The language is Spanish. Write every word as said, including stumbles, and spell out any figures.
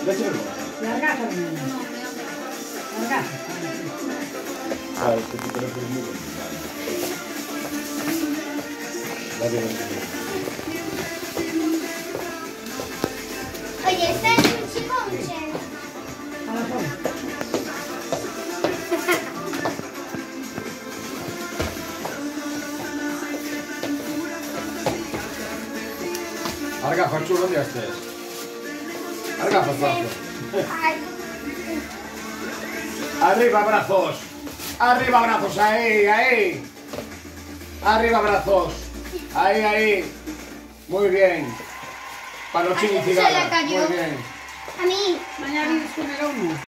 Largazo, largazo. Ah, este tipo de formiga. Oye, este es un chiconche. A la zona. Arga, faccio uno di queste. Arga, faccio. Ay, Arriba, brazos. Arriba, brazos. Ahí, ahí. Arriba, brazos. Ahí, ahí. Muy bien. Panochín y ¿A quién se le cigala. cayó? Muy bien. a mí. Mañana vienes con el uno.